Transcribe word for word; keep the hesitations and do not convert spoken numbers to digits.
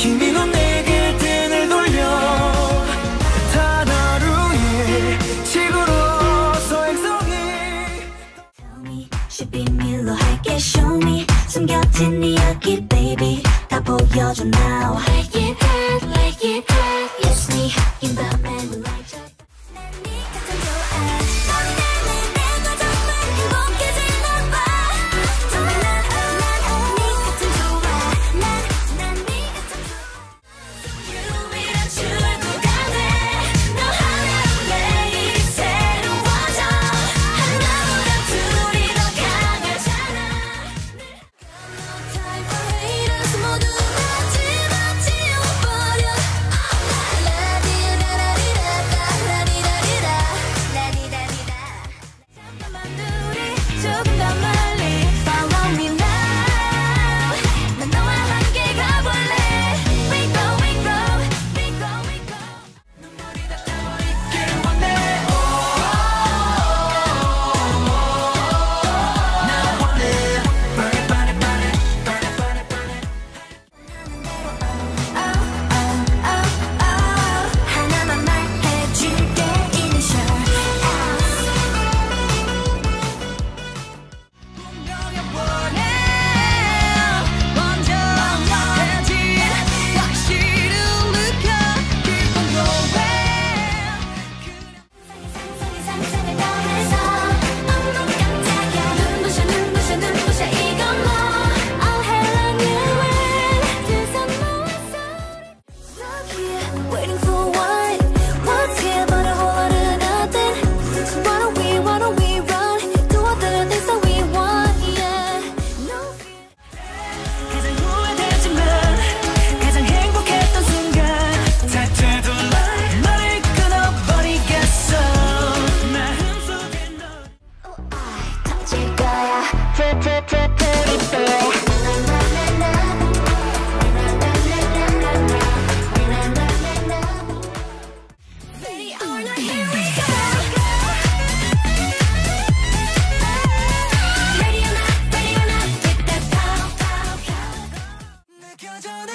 힘있는 내게 등을 돌려 단 하루의 지구로서 행성이 십이밀로 할게 show me 숨겨진 이야기 baby 다 보여줘 now like it hurt like it hurt yes me in the middle like that 난 네가 참 좋아 넌 때문에 내가 정말 행복해지나봐 정말 난, 난 네가 참 좋아 난, 난 네가 참 좋아 유일한 출구가 돼 너 하나로 매일이 새로워져 하나보다 둘이 더 강하잖아 No time for haters 모두 다 집어치워버려 라디라라리라라 라디라리라 라디라리라 잠깐만 우리 조금 더 멀리 Follow me now 난 너와 함께 가볼래 We go we go we go we go 눈물이 닿아버리길 원해 난 원해 Burn it burn it burn it burn it burn it burn it Oh oh oh oh 하나만 말해줄게 initial 분명히 원해 먼저 해진 확실히 느껴 Keep on going 상상이 상상을 더해서 어머 깜짝이야 눈부셔 눈부셔 눈부셔 이건 뭐 I'll hang you in 두손 모아서 Stuck here waiting for what What's here but a whole lot of nothing So why don't we, why don't we run Do all the things that we want, yeah No fear 가장 후회되지만 가장 행복했던 순간 다투도 말 말을 끊어버리겠어 마음속에 너 Oh, I 터질 거야 pretty boy Ready or not, here we go Ready or not, ready or not With that pow, pow, pow 느껴져